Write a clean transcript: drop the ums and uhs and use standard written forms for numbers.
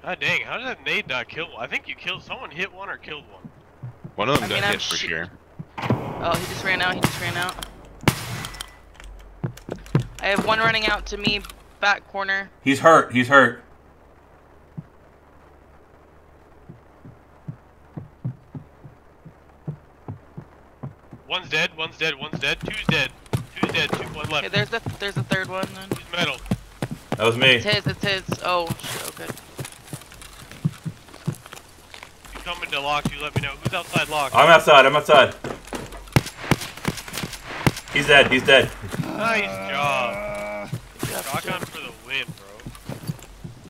God dang, how did that nade not kill one? I think you killed someone, hit one or killed one. One of them got hit for sure. Oh, he just ran out. He just ran out. I have one running out to me, back corner. He's hurt. He's hurt. One's dead. One's dead. One's dead. Two's dead. Two's dead. One left. Okay, there's a third one then. Who's metal? That was me. It's his. It's his. Oh shit. Okay. You come into lock. You let me know. Who's outside lock? I'm outside. I'm outside. He's dead. He's dead. Nice job. Shotgun